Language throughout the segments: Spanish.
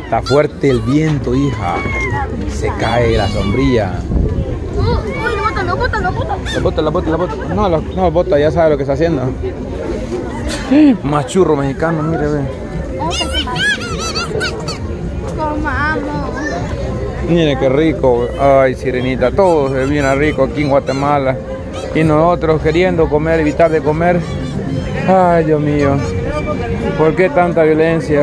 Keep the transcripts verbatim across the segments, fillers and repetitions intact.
Está fuerte el viento, hija. Se cae la sombrilla. Uy, la bota, la bota, la bota. La bota, la bota, la bota. No, la, no, bota, ya sabe lo que está haciendo. Más churro mexicano, mire, ve. Comamos. Mire qué rico. Ay, Sirenita, todo se viene rico aquí en Guatemala. Y nosotros queriendo comer, evitar de comer. Ay, Dios mío. ¿Por qué tanta violencia?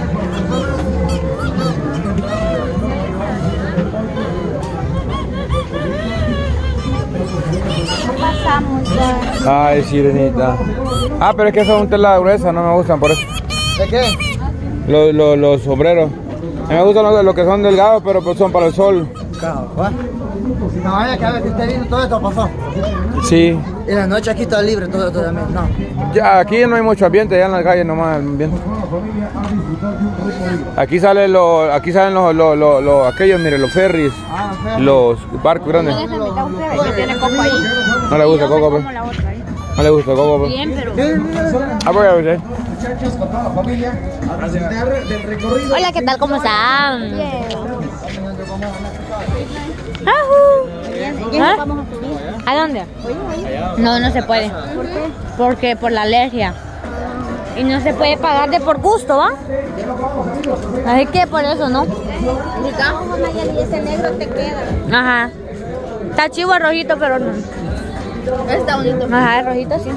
Pasamos ya. Ay, Sirenita. Ah, pero es que son telas gruesas, no me gustan por eso. ¿De qué? Los, los, los sombreros. A mí me gustan los, los que son delgados, pero pues son para el sol. Claro, ¿va? No vaya que a ver que esté viendo todo esto pasó. Sí. En la noche aquí está libre todo esto también, no. Ya, aquí no hay mucho ambiente, ya en las calles nomás el ambiente. Aquí salen los, aquí salen los, los, los, los aquellos, mire, los ferries, Ah, ferry. los barcos grandes. Que tiene coco ahí. No le gusta coco, pues. Como la otra ahí. No le gusta coco, pues. Bien, pero... Ah, pues, a ver, Muchachos, con toda la familia, a disfrutar del recorrido. Hola, ¿qué tal? ¿Cómo están? Bien. ¿Ah? ¿A dónde? No, no se puede. ¿Por qué? Porque por la alergia. Y no se puede pagar de por gusto, ¿va? Así que por eso, ¿no? Y ese negro te queda. Ajá. Está chivo el rojito, pero no. Está bonito. Ajá, el rojito sí.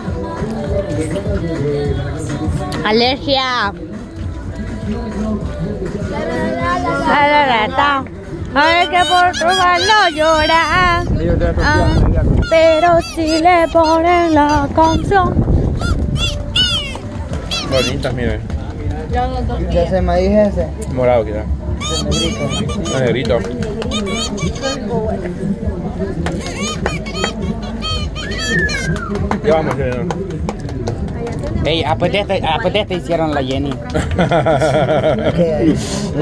Alergia. La, la, la, la. Ay, que por tu mal no llora. Ah, pero si le ponen la canción. Bonitas, miren. ¿Qué ese maíz ese? Morado, quizás. Ese negrito. Ah, negrito. Ya vamos, señor. Ey, después de este, después de este hicieron la Jenny. ¿Qué hay?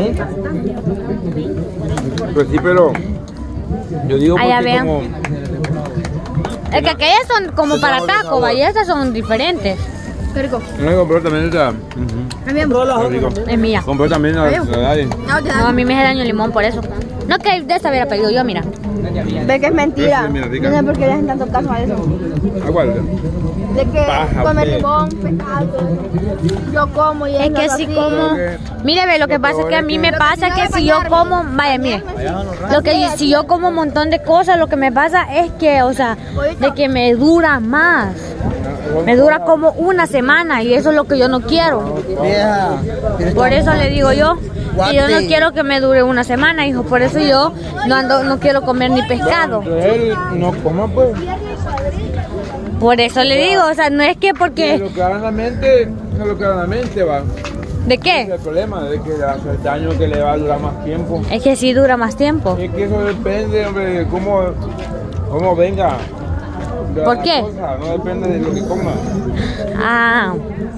Pues sí, pero yo digo Allá porque vean. como... Es que aquellas son como para taco, ¿va? Y estas son diferentes. Qué rico. No, compró también esta. Es bien. Rico. Es mía. Compró también la, la Daddy. No, a mí me hace daño el limón por eso. No, que de esta hubiera pedido yo, mira. Ve que es mentira. Mira, No rica. sé por qué le hacen tanto caso a eso. Aguarda. De que Paja, come usted. limón, pescado. Yo como y Es eso que es si así. como... Mire, ve, lo que pasa es que a mí me pasa que si yo como... Vaya, mire. Lo que si yo como un montón de cosas, lo que me pasa es que, o sea, de que me dura más. Me dura como una semana y eso es lo que yo no quiero. Vieja. Por eso le digo yo. Y yo no quiero que me dure una semana, hijo. Por eso yo no ando, no quiero comer ni pescado. Él no coma, pues. Por eso le digo, o sea, no es que Y porque... lo que haga en la mente, no lo que haga en la mente, va. ¿De Ese es qué? el problema, de que hace el daño que le va a durar más tiempo. Es que sí dura más tiempo. Es que eso depende, hombre, de cómo, cómo venga. de ¿Por la qué? cosa, no depende de lo que coma. Ah.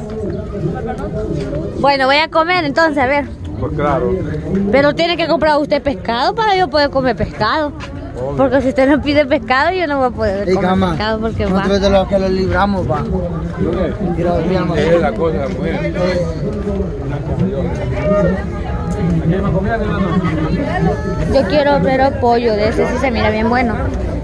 Bueno, voy a comer entonces, a ver. Pues claro. Pero tiene que comprar usted pescado para yo poder comer pescado. Obvio. Porque si usted no pide pescado, yo no voy a poder Ey, comer cama. pescado porque va. Nosotros de los que los libramos, va. Quiero dormir, Esa es la cosa, mujer. ¿Aquí hay más comida, hermano? Yo quiero pero pollo, de ese sí se mira bien bueno.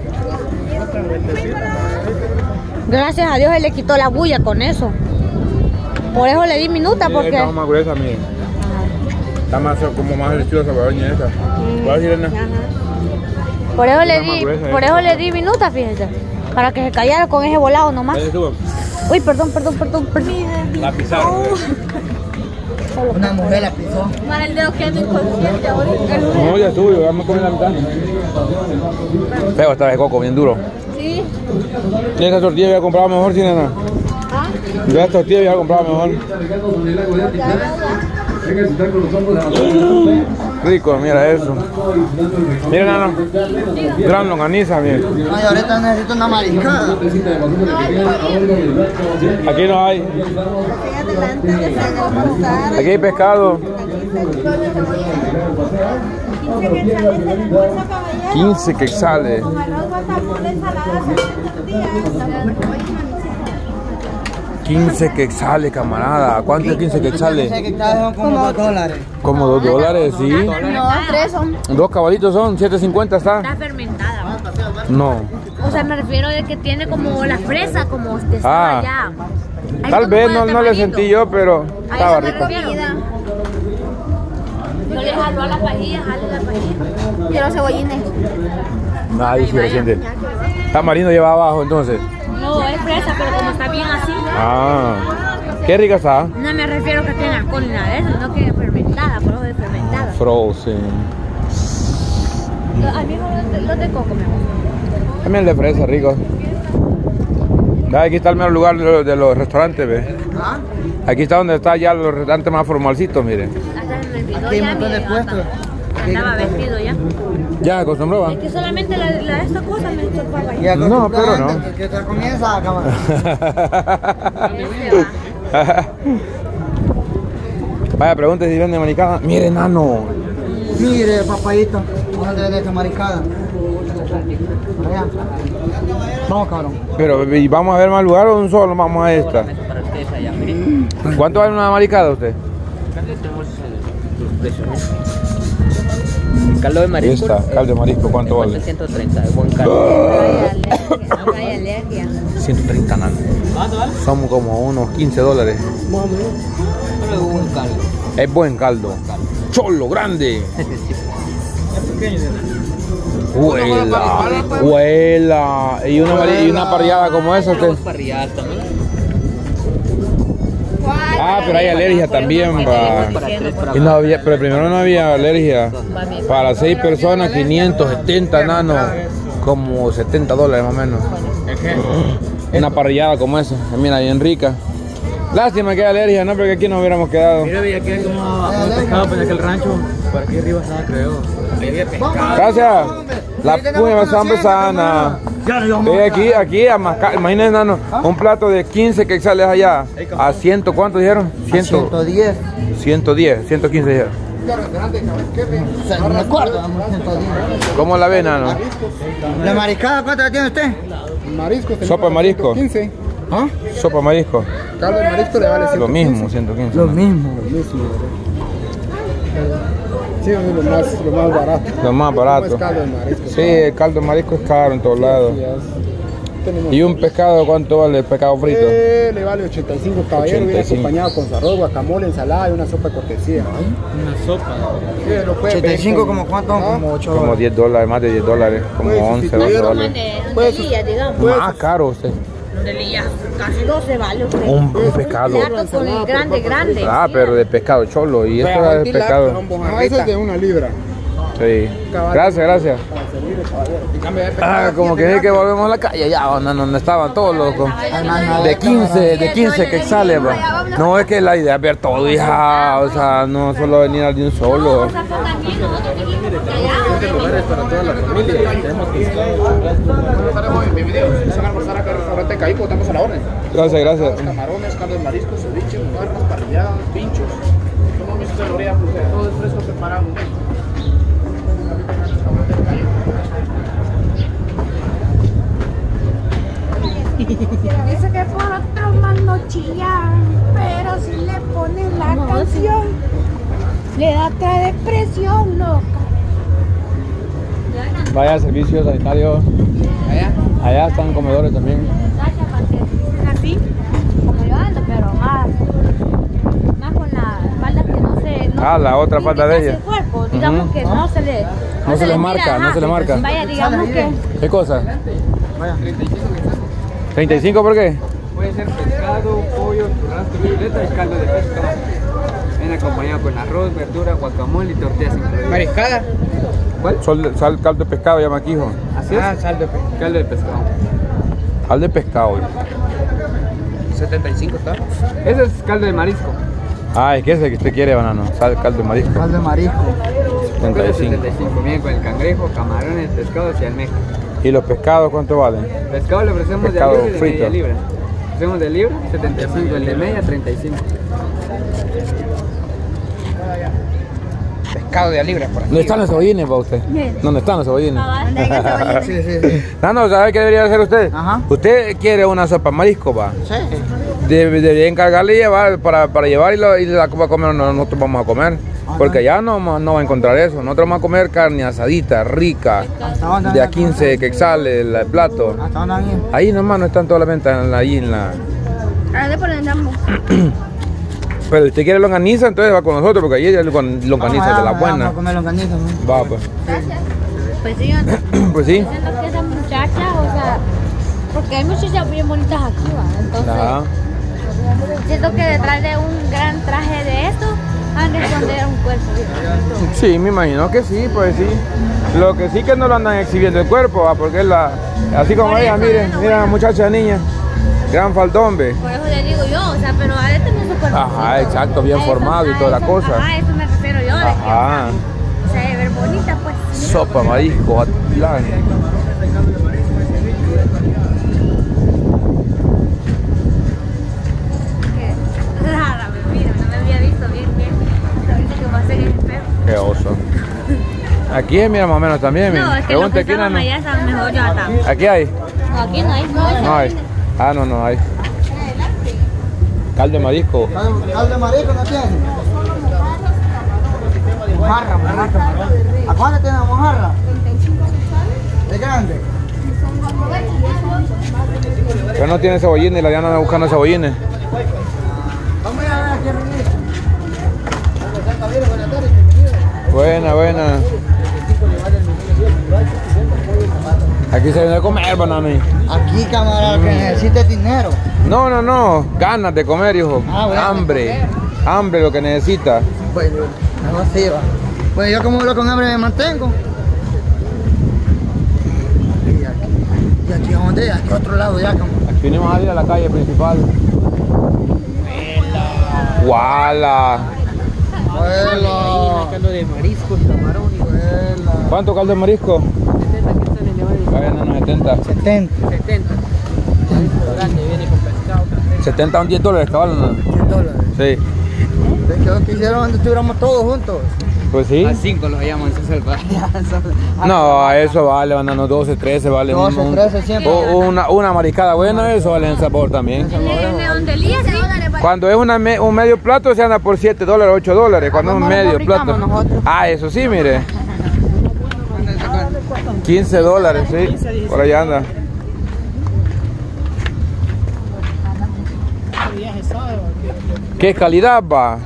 Gracias a Dios él le quitó la bulla con eso. Por eso le di minuta porque... Está más gruesa, miren. Está más, como más deliciosa para doña esta. ¿Cuál es, Irene? Por eso le Está más di, gruesa, por eh. eso le di minuta, fíjese. Para que se callara con ese volado nomás. Ahí estuvo. Uy, perdón, perdón, perdón, perdón. La pisaron. Una mujer la pisó. Para el dedo queda inconsciente ahorita. No, ya estuvo, ya me comí la mitad. Feo esta de coco, bien duro. Sí. Y esa tortilla había comprado mejor, sin nada. ¿Ah? Yo esta tortilla había comprado mejor. Rico, mira eso. Mira, nano. Gran longaniza, mira. Ay, ahorita necesito una mariscada. Aquí no hay. Aquí hay pescado. quince quetzales. quince quetzales, camarada. ¿Cuánto es quince quetzales? quince quetzales son como dos dólares. Como dos dólares, sí. No, tres son. Dos cabalitos son, siete cincuenta está. Está fermentada. No. O sea, me refiero de que tiene como la fresa, como que Ah. estaba allá. Ahí Tal con vez un no, buen no le tamarito. sentí yo, pero A estaba eso me rico. refiero. Yo le jalo a la pajilla, jalo la pajilla. Quiero cebollines. Nadie se lo siente. Tamarindo lleva abajo entonces. No, es fresa, pero como está bien así. Ah. Qué rica está. No me refiero que tenga alcohol ni nada de eso, sino que es fermentada, por eso es fermentada. Frozen. A mí los de, los de coco me gustan. También el de fresa, rico. Ya, aquí está el mejor lugar de los, de los restaurantes, ve. Aquí está donde está ya los restaurantes más formalcitos, miren. Hasta se me olvidó Aquí hay un ya montón de mi puestos. Andaba vestido ya. Ya, acostumbró, va. Es que solamente la, la esta cosa me tocaba Y ya. No, pero no. acostumbrante, Que te comienza, camarada. Este va. Vaya, pregunte si vende maricada. Mire, nano. Mire, papayito. ¿Dónde vende esta maricada? Allá. Vamos, cabrón. Pero, ¿y vamos a ver más lugar o un solo vamos a esta? ¿Cuánto vale una maricada usted? Caldo de Ahí marisco. está, caldo de marisco, ¿cuánto vale? ciento treinta, es buen caldo. Hay alergia. ciento treinta, nano. Son como unos quince dólares. Pero es buen caldo. Es buen caldo. Cholo, grande. Huela, huela. Y una, mari- y una parrillada como esa usted. Tenemos parrilladas también. Ah, pero hay alergia también, va. Y no había, pero primero no había alergia. Para seis personas, quinientos setenta, nano. Como setenta dólares más o menos. Una parrillada como esa. Mira, bien rica. Lástima que hay alergia, ¿no? Porque aquí nos hubiéramos quedado. Mira, vi aquí hay como un pescado por aquel rancho. Por aquí arriba estaba, creo. Ahí había pescado. Gracias. La puña sana sana. Sí, aquí, aquí, a mascar. Imagínense, nano, un plato de quince quetzales allá. ¿A ciento cuánto dijeron? ciento diez. ciento diez, ciento quince dijeron. O sea, no me acuerdo, vamos, ciento diez. ¿Cómo la ve, nano? ¿La maricada cuánto la tiene usted? Marisco. Sopa de marisco. quince. ¿Ah? Sopa de marisco. Caldo de marisco le vale Lo mismo, ciento quince. Lo mismo. Sí, es lo más, lo más barato. Lo más barato. Es caldo de marisco. Sí, el caldo de marisco es caro en todos lados. Sí, es- tenemos- ¿Y un pescado cuánto vale el pescado frito? Eh, le vale ochenta y cinco, caballero, viene ochenta y cinco. acompañado con arroz, guacamole, ensalada y una sopa de cortesía. Una sopa. Sí, lo puede ochenta y pedir cinco con- como cuánto, ¿Ah? como ocho Como dólares. diez dólares, más de diez dólares. Como Pues, once, si doce tuviera- dólares. De, Pues, de Lía, digamos. Más caro usted. De Lía, casi doce vale usted. Un, un pescado. Plato con el grande, grande. Ah, pero de pescado cholo. Y esto Pero es aquí la- pescado. No, eso es de una libra. Sí. Gracias, gracias. En cambio, de pescado Ah, aquí como es que de es que grande. volvemos a la calle, ya, donde, donde estaban todos locos. De quince, de quince que sale, va. No, es que la idea es ver todo, hija, o sea, no solo venir al de un solo. O sea, pues también nosotros vinimos allá. Este lugar es para toda la familia. Tenemos Buenas tardes, bienvenidos. Están a almorzar acá en el restaurante Caipo, estamos a la orden. Gracias, gracias. Camarones, caldo de mariscos, ceviche, muertos, parrilladas, pinchos. Como mis de Lorea, pues todo es fresco preparado. Dice que por otro más no chillan, pero si le ponen la canción, le da otra depresión loca. Vaya servicio sanitario. Allá. Allá están comedores también. Así, como yo ando, pero más, más con la espalda que no se... No, Ah, la otra espalda de casi ella. el cuerpo, digamos Ujú. que no se le... No se le mira, marca, no ajá. se le marca. Vaya, digamos que... ¿Qué cosa? ¿treinta y cinco por qué? Puede ser pescado, pollo, churrasco, chuleta y caldo de pescado. Viene acompañado con arroz, verdura, guacamole y tortillas incluidas. Mariscada. ¿Cuál? Sol, sal, caldo de pescado, llama aquí, hijo. Así es. Ah, sal de pescado. Caldo de pescado. Caldo de pescado. setenta y cinco está. Ese es caldo de marisco. Ah, es que ese que usted quiere, banano. Sal, caldo de marisco. Caldo de marisco. setenta y Ese es cinco. setenta y cinco. Viene con el cangrejo, camarones, pescados y almeja. ¿Y los pescados cuánto valen? Pescado le ofrecemos Pescado de libra y de frito. media libra. Ofrecemos de libra, setenta y cinco. El de media, treinta y cinco. Pescado de a libra por aquí. ¿Dónde están los cebollines para usted? ¿Dónde están los cebollines? Sí, sí, sí. Nano, ¿sabe qué debería hacer usted? Ajá. Usted quiere una sopa de marisco, va. Sí. Debe, debería encargarle y llevar para, para llevar y, lo, y la va a comer, no, nosotros vamos a comer. Porque allá no, no va a encontrar eso. Nosotros vamos a comer carne asadita, rica, de a quince quetzales el, el plato. ¿Hasta dónde han ido? Ahí nomás no están todas las ventas, ahí en la... Ahora le ponen ambos. Pero si usted quiere longaniza, entonces va con nosotros, porque ahí hay longaniza de la buena. Vamos a comer longaniza, ¿no? Va, pues. Pues sí, yo Pues sí. siento que esas muchachas, o sea, porque hay muchachas bien bonitas aquí, ¿va? Entonces, Ajá. siento que detrás de un gran traje de esto, han de esconder un cuerpo. Sí, me imagino que sí, pues sí. Lo que sí que no lo andan exhibiendo el cuerpo, ¿va? Porque es la... Así como Por ella, eso, miren, no, mira la bueno. muchacha niña. Gran faldón, ve. Por eso le digo yo, o sea, pero ha de tener su cuerpo. Ajá, exacto, bien formado y toda la cosa. Ah, eso me refiero yo, de que, Ajá. o sea, de ver bonita, pues. Sopa, marisco, atlán. Que rara, me mira, no me había visto bien, bien. Ahorita que pasé en el espejo. Qué oso. Aquí es, mira, más o menos también. No, mira. es que lo Pregunta, que ¿quién estaban no? allá están mejor yo acá. Aquí hay. No, aquí no hay. No, No hay. Ah, no, no hay. Caldo de marisco. ¿Caldo caldo de marisco no tiene? Mojarra, mojarra. ¿A cuánto tiene la mojarra? ¿De grande? Pero no tiene cebollines y la Diana anda buscando cebollines. Vamos a ir a ver aquí, Renito. Buena, buena. Aquí se viene a comer, banana. Aquí, camarada, que necesite dinero. No, no, no. Ganas de comer, hijo. Ah, bueno. Hambre. Hambre lo que necesita. Bueno, no se va. Pues yo como lo con hambre me mantengo. Y aquí, y aquí a dónde, aquí a otro lado ya, camarada. Aquí venimos a ir a la calle principal. ¡Guala! Abuelo. Caldo de mariscos, camarón y Abuela. ¿Cuánto caldo de marisco? setenta quetzales le vale. Vayan a unos setenta. setenta. setenta. Marisco grande, viene con pescado, café. setenta son diez dólares, cabal, ¿no? cien dólares. Sí. Es que lo que hicieron cuando estuviéramos todos juntos. Pues sí. A cinco los llaman, se salva. No, a eso vale, banano doce, trece, vale. doce, un- trece siempre. o una, una mariscada buena, eso vale en sabor también. El león de Lía, sí. Cuando es una me- un medio plato se anda por siete dólares, ocho dólares. Cuando es un ¿Cómo lo medio plato. fabricamos nosotros? Ah, eso sí, mire. quince dólares, sí. Por allá anda. ¿Qué calidad va?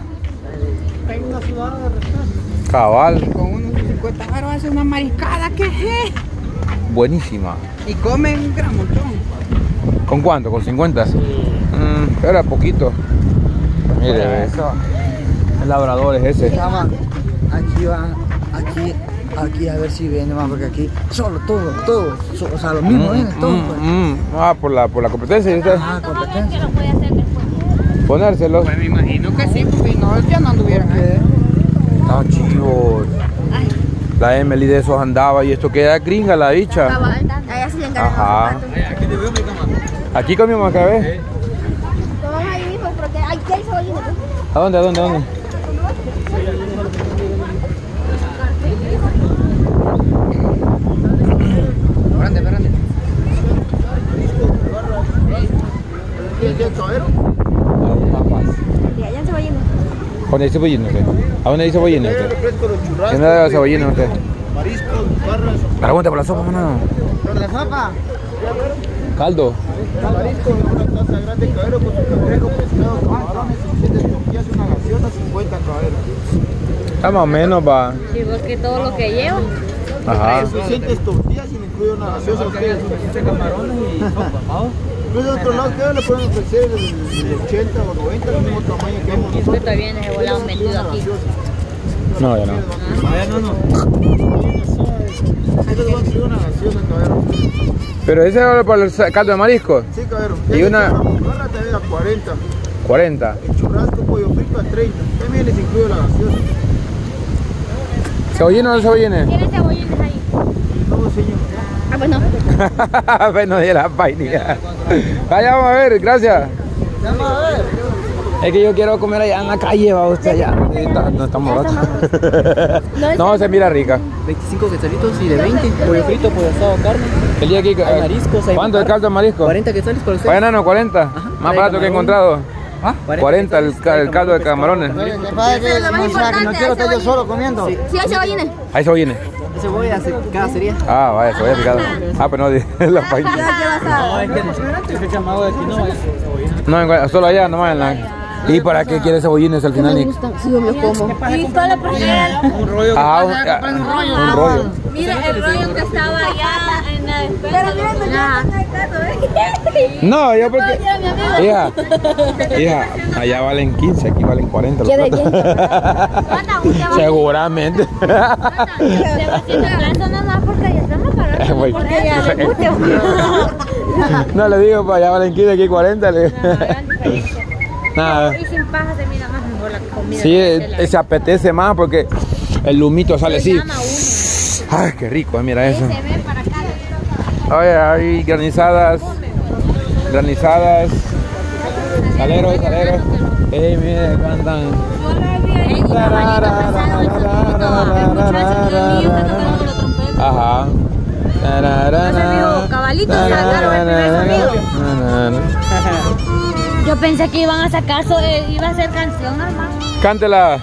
Cabal, Con unos cincuenta baros hace una mariscada, ¿qué es? buenísima. Y comen gran montón. ¿Con cuánto? ¿Con cincuenta? Mm, era poquito. Mire, eso. El labrador es ese. Llama, aquí van, aquí, aquí a ver si viene más, porque aquí solo todo, todo, so- o sea, lo mismo Mm, viene, todo. mm, Pues. mm. Ah, por la, por la competencia, ¿viste? Ah, Que competencia. lo puede hacer después. Ponérselos. Pues me imagino que sí, porque no, ya no anduvieran ahí. Estaban chivos. La Emily de esos andaba y esto queda gringa la bicha. Allá se le encargan Ajá. los zapatos. Aquí comimos acá, ¿ves? Todos ahí mismo, porque aquí hay cebollines. ¿A dónde, a dónde, a dónde? Grande, grande. Y allá en cebollines. ¿Dónde dice cebollines usted? ¿A dónde dice cebollines usted? ¿Quién le da cebollines usted? Pregunta por la sopa, mano. ¿Por la sopa? Caldo. Marisco en una taza grande de cabero con su cangrejo, pescado, camarones, suficientes tortillas y una gaseosa, cincuenta cabero. Está más o menos, va. Sí, porque todo lo que lleva. Ajá. Suficientes tortillas y le incluye una gaseosa. Ustedes Camarones y sopa, ¿vamos? de otro lado, ¿qué le pueden ofrecer? El, el ochenta o noventa, el mismo tamaño que hemos Y esto todavía no se volaba un vendido aquí. No, ya no. Vaya, no, no. Entonces van a incluir una gaseosa, cabero. Pero ese es para el caldo de marisco. Sí, cabero. Y una- mojarra también a cuarenta. cuarenta. El churrasco, pollo frito a treinta. También les incluye la gaseosa. ¿Cebollines o no cebollines? ¿Tiene cebollines ahí? No, señor. Ah, pues no. Bueno, de la vainilla. Vaya, vamos a ver, gracias. Vamos a ver. Es que yo quiero comer allá en la calle, va usted allá. No estamos baratos. No, se mira rica. veinticinco quetzalitos y de veinte. Pollo frito, pollo asado, carne. El día aquí, Hay mariscos, hay ¿cuánto el caldo de marisco? cuarenta quetzales para usted. ¿Para enano cuarenta? Más barato que he encontrado. ¿Ah? cuarenta el, ca- el caldo de camarones. Oye, que padre, que lo más o sea, que no importante, quiero estar yo ese solo comiendo. Sí, hay cebollines. Ahí se viene. Ese voy a hacer cada sería. Ah, vaya, se voy a picar. Ah, pero no, di- la paella. No, es que es que llamado de aquí no es cebollina. No, en- solo allá, nomás en la... ¿Y para qué quiere cebollines al final? Nick? Sí, yo me los como. Y solo porque Un rollo. Ah, un, ah, un rollo. Mira el rollo que estaba allá en la despensa. No, yo porque... Hija, hija, allá valen quince, aquí valen cuarenta los platos. Seguramente. Se va haciendo plazo nomás porque ya estamos pagando. Güey. Porque ya le guste. No le digo, para allá valen quince, aquí cuarenta. Le... Nada. Y sin paja se mira más mejor la comida. Sí, eh, se apetece más porque el humito sale así. Llama uno. Ay, qué rico, eh, mira eso. Se ve para acá. Oye, hay granizadas, granizadas, saleros, saleros. Ey, mire, cantan. Ey, un caballito pesado, el sonido. El muchacho que es mío, que tocando la trompeta. Ajá. Ese dijo, cabalito, sacaron el primer sonido. Yo pensé que iban a sacar, so, eh, iba a ser canción normal. Cántela.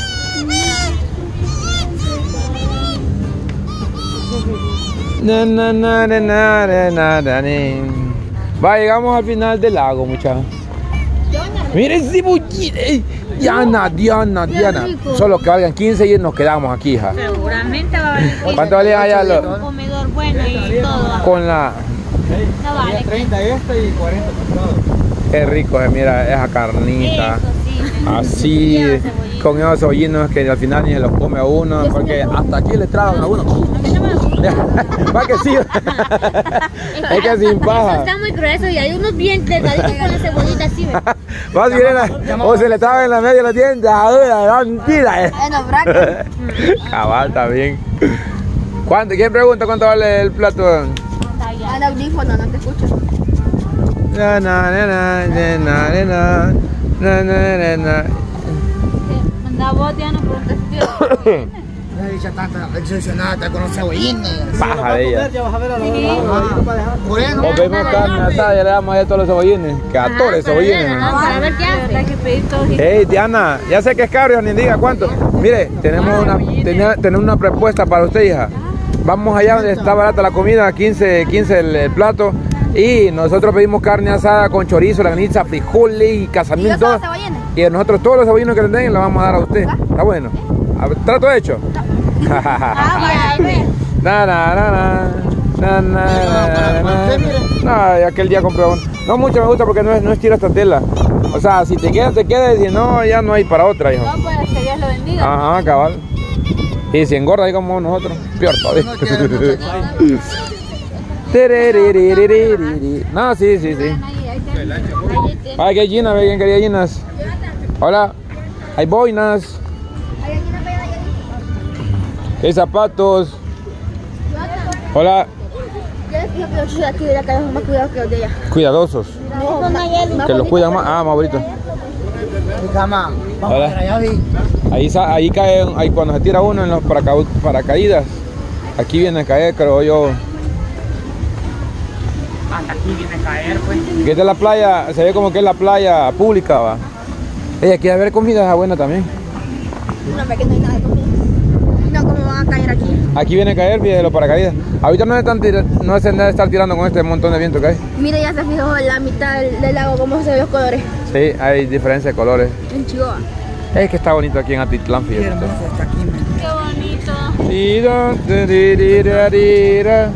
Na, na, na, na, na, na, na, na, na. Va, llegamos al final del lago, muchachos. Miren ese bollín. Ey, Diana, Diana, Diana. Solo que valgan quince y nos quedamos aquí, hija. Seguramente va a valer quince. ¿Cuánto vale allá lo- Un comedor bueno y todo. con la... No vale. treinta este y cuarenta pescado. Qué rico, eh, mira, esa carnita. Eso sí. Así, Lleva cebollín. con esos cebollinos que al final ni se los come a uno, porque hasta aquí le tragan a uno. Va que sí. Es que sin Eso paja. está muy grueso y hay unos bien delgaditos con la cebollita así, ¿ves? Va si viene, o se le traba en la media de la tienda. Mentira, eh. Bueno, braca. Cabal, está bien. ¿Cuánto? ¿Quién pregunta cuánto vale el plato? Al audífono, no te escucho. Na, na, na, na, na, na, na, na, na, na. Anda vos, Diana, por un respiro. No he dicho tanta excepcionada con los cebollines. Paja de ella. Ya vas a ver a la Por eso. O vemos carne asada, ya le damos a todos los cebollines. catorce cebollines. Para ver qué hace. Hay que pedir todo. Hey, Diana, ya sé que es caro, ni diga cuánto. Mire, tenemos una, tenía- tenemos una propuesta para usted, hija. Vamos allá donde está barata la comida, quince, quince el, el plato. Y nosotros pedimos carne asada con chorizo, langaniza, frijoles y casamiento. ¿Y yo solo cebollines? Y nosotros todos los cebollines que le den los vamos a dar a usted. ¿Está bueno? A ver, ¿trato hecho? Ah, vaya, Na, na, na, na. Na, na, na, na. No, y aquel día compré uno. No mucho me gusta porque no es, no estira esta tela. O sea, si te quedas, te quedas y si no, ya no hay para otra, hijo. No, pues que Dios lo bendiga. Ajá, cabal. Y si engorda ahí como nosotros, peor todavía. Tereririririri. No, sí, sí, sí. Ay, que hay ginas, ve, ¿quién quería ginas? Hola, hay boinas. Hay zapatos. Hola, Yo les digo que los chicos de aquí de la calle son más cuidados que los de allá. cuidadosos. No, Que los cuidan más. Ah, más bonito. Mi cama. Vamos Hola. para allá, vi. Ahí, sa- ahí cae, ahí cuando se tira uno en los paraca- paracaídas. Aquí viene a caer, creo yo. Hasta aquí viene a caer, pues. Que esta es la playa, se ve como que es la playa pública, va. Ey, aquí debe haber comida buena también. no, hombre, que no hay nada de comida. No, ¿cómo van a caer aquí? Aquí viene a caer, fíjate, los paracaídas. Ahorita no se están tira- no se debe estar tirando con este montón de viento que hay. Mire, ya se fijó en la mitad del, del lago cómo se ven los colores. Sí, hay diferencia de colores. En Chihuahua. Es que está bonito aquí en Atitlán, Qué fíjate. hermoso está aquí, man. Qué bonito. Tira, tira, tira.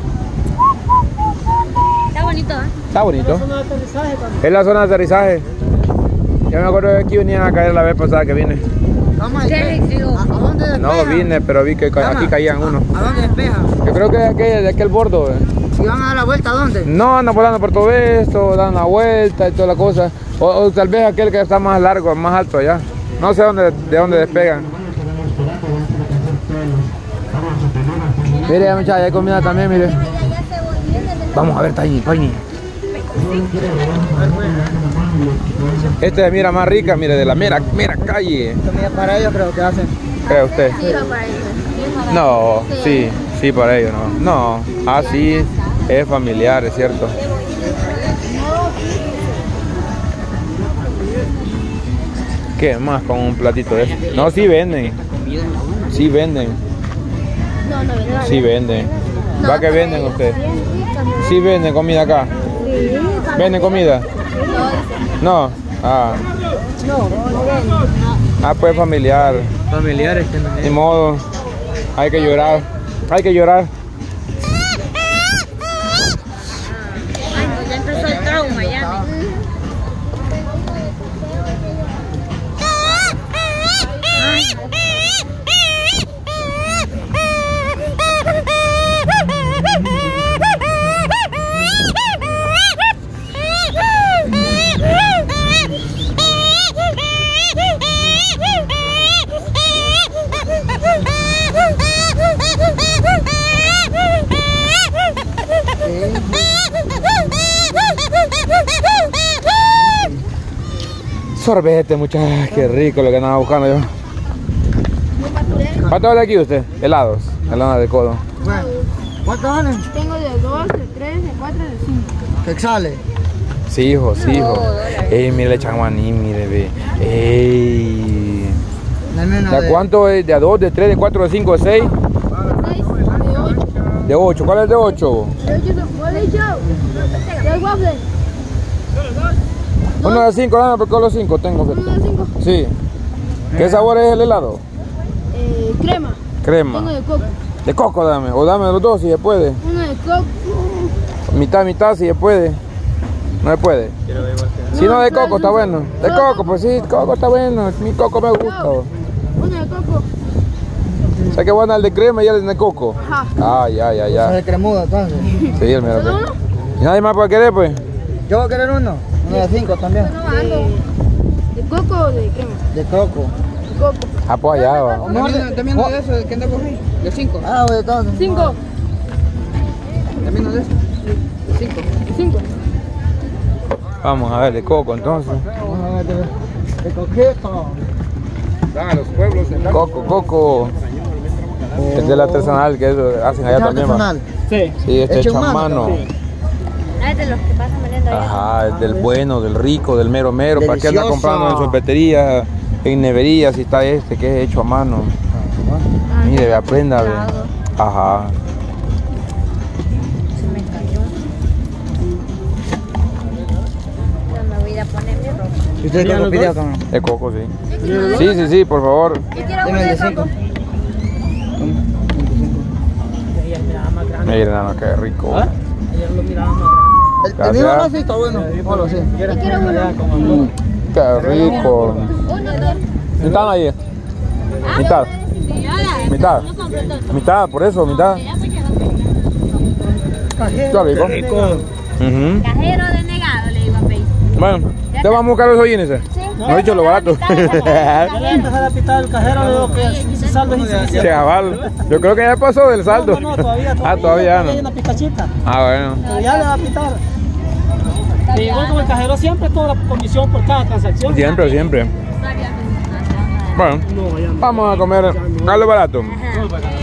Está bonito, ¿eh? Está bonito. Es la zona de aterrizaje. Yo me acuerdo que aquí venían a caer la vez pasada que vine. Vamos a ¿Qué digo? ¿A dónde despeja? No vine, pero vi que ca- aquí caían unos. ¿A dónde despeja? Yo creo que de aquel, de aquel bordo. eh. ¿Y van a dar la vuelta a dónde? No, andan volando por todo esto, dan la vuelta y toda la cosa. O, o tal vez aquel que está más largo, más alto allá. No sé dónde, de dónde despegan. Mire, muchachos, hay comida también, mire. Vamos a ver, Tiny, Tiny. Este mira más rica, mire, de la mera, mera calle. Comida para ellos creo que hacen. ¿Cree usted? No, sí, sí para ellos, no. No, así es familiar, es cierto. ¿Qué más con un platito de eso? No, sí venden. Sí venden. Sí venden. ¿Va que venden ustedes? Sí venden comida acá. ¿Venden comida? No. Ah. Ah, pues familiar. Familiares que no Ni modo. Hay que llorar. Hay que llorar. Ay, no, ya empezó el trauma, ya. Sorbete, muchachos, qué rico lo que andaba buscando yo. ¿Cuánto vale aquí usted? Helados, helados de codo. Bueno, ¿cuántos valen? Tengo de dos, de tres, de cuatro, de cinco. ¿Qué sale? Sí, hijo, sí, hijo. Ey, mire, le echan maní, mire, ve. Ey. Dame una ¿De cuánto es? ¿De a dos, de tres, de cuatro, de cinco, de seis? Seis, de ocho. De ocho. ¿Cuál es el de ocho? De ocho, de ocho. De waffle. Uno de cinco, dame, porque los cinco tengo. Uno de cinco. Sí. ¿Qué sabor es el helado? Eh, crema. Crema. Uno de coco. De coco dame, o dame los dos si se puede. Uno de coco. Mitad, mitad si se puede. No se puede. Si no, de coco está bueno. De coco, pues sí, coco está bueno. Mi coco me gusta. Uno de coco. O sea que bueno el de crema y el de coco. Ajá. Ah, ya, ya, Es ya. de cremudo entonces. Sí, el mero. ¿Solo uno? ¿Y nadie más puede querer, pues? Yo voy a querer uno. Uno de cinco también. De, de coco o de crema. De coco. De coco. Ah, pues allá va. También, también uno de esos, ¿qué andamos ahí? De cinco. Ah, de todos. Cinco. También uno de esos. De cinco. Cinco. Vamos a ver, de coco entonces. Vamos a ver, de, de coqueto. Van a los pueblos. en Coco, coco. Es del artesanal que eso hacen allá ¿Es también, va. artesanal? Sí. Sí, este Hecho hecho en a mano. mano. Ah, es de los que pasan meriendo allá. Ajá, es del bueno, del rico, del mero mero. ¿Para qué anda Delicioso. comprando en sorbeterías, en neverías, si está este que es hecho a mano? Mire, ve, aprenda, ve. Ajá. Se me cayó. No me voy a ir a poner mi ropa. ¿Y usted qué lo pidió, cabrón? De coco, sí. Sí, sí, sí, por favor. Yo quiero uno Deme el de de cinco. coco. Miren, nada más, qué rico. Ayer lo mirábamos. El, el Gracias. mío no sí está bueno. Bueno, sí. Yo quiero uno. Qué rico. Uno de... ¿Mitad ahí? ¿Mitad? ¿Mitad? ¿Mitad? Por eso, mitad. Qué rico. Ujú. Cajero denegado, le digo a Pei. Bueno, ¿te vamos a buscar los hoyines? No he dicho lo barato. Ya le empezó a pitar el cajero, le digo que se salve y se Chaval, yo creo que ya pasó del saldo. No, no, todavía, todavía. Ah, todavía Hay no. una picachita. Ah, bueno. Pero ya le va a pitar. Y igual como el cajero siempre cobra comisión por cada transacción. Siempre, siempre. Bueno, vamos a comer algo barato. No,